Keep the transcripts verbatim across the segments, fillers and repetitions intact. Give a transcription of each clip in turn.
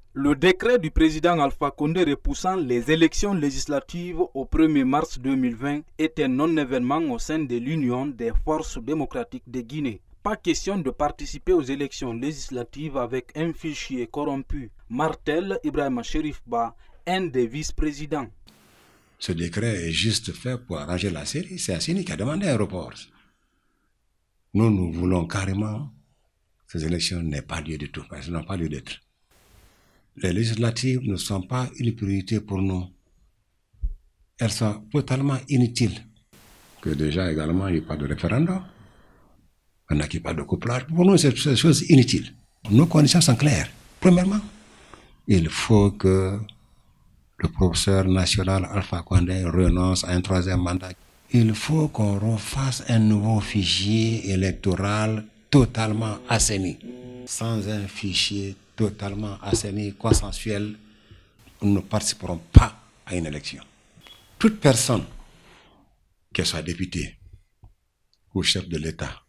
Le décret du président Alpha Condé repoussant les élections législatives au premier mars deux mille vingt est un non-événement au sein de l'Union des forces démocratiques de Guinée. Pas question de participer aux élections législatives avec un fichier corrompu, martèle Ibrahima Cherif Ba, un des vice-présidents. Ce décret est juste fait pour arranger la série. C'est Assini qui a demandé un report. Nous, nous voulons carrément que ces élections n'aient pas lieu du tout, parce qu'elles n'ont pas lieu d'être. Les législatives ne sont pas une priorité pour nous. Elles sont totalement inutiles. Que déjà également, il n'y ait pas de référendum. On n'a pas de couplage. Pour nous, c'est des choses inutiles. Nos conditions sont claires. Premièrement, il faut que le professeur national Alpha Condé renonce à un troisième mandat. Il faut qu'on refasse un nouveau fichier électoral totalement assaini. Sans un fichier totalement assaini, consensuel, nous ne participerons pas à une élection. Toute personne, qu'elle soit députée ou chef de l'État,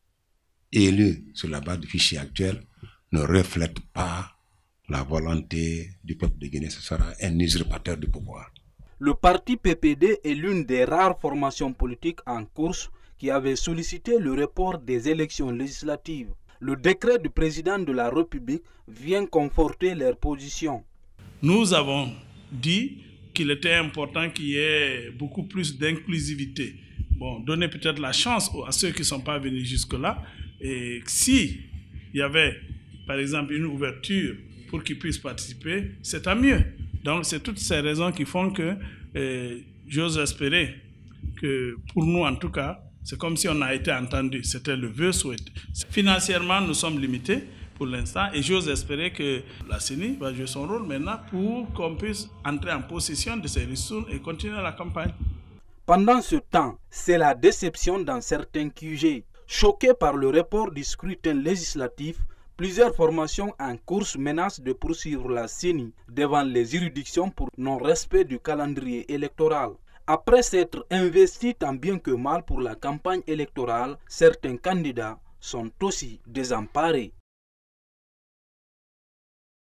élue sur la base du fichier actuel, ne reflète pas la volonté du peuple de Guinée. Ce sera un usurpateur du pouvoir. Le parti P P D est l'une des rares formations politiques en course qui avait sollicité le report des élections législatives. Le décret du président de la République vient conforter leur position. Nous avons dit qu'il était important qu'il y ait beaucoup plus d'inclusivité. Bon, donner peut-être la chance à ceux qui ne sont pas venus jusque-là. Et si il y avait, par exemple, une ouverture pour qu'ils puissent participer, c'est à mieux. Donc, c'est toutes ces raisons qui font que euh, j'ose espérer que, pour nous en tout cas, c'est comme si on a été entendu. C'était le vœu souhaité. Financièrement, nous sommes limités pour l'instant et j'ose espérer que la C E N I va jouer son rôle maintenant pour qu'on puisse entrer en possession de ces ressources et continuer la campagne. Pendant ce temps, c'est la déception dans certains Q G. Choqués par le report du scrutin législatif, plusieurs formations en course menacent de poursuivre la C E N I devant les juridictions pour non-respect du calendrier électoral. Après s'être investis tant bien que mal pour la campagne électorale, certains candidats sont aussi désemparés.